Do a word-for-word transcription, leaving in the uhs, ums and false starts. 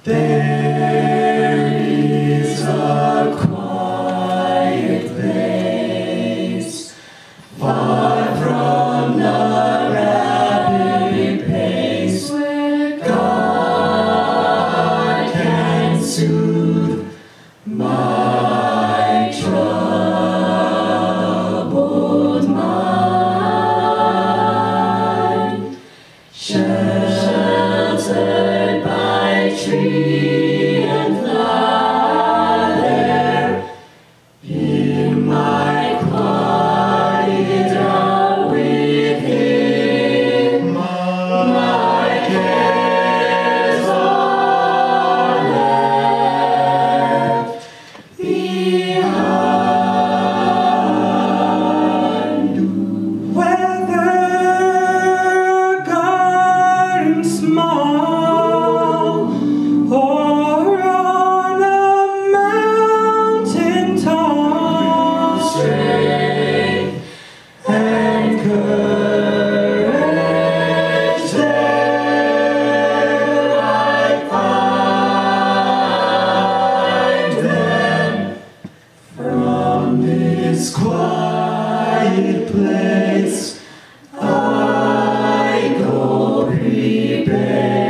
There is a quiet place, far from the rapid pace, where God can soothe my troubled mind. Sheltered by tree and flower, in my quiet hour with Him, my cares are left behind. Whether garden small or on a mountain tall, strength and courage there I find them. From this quiet place I go prepared.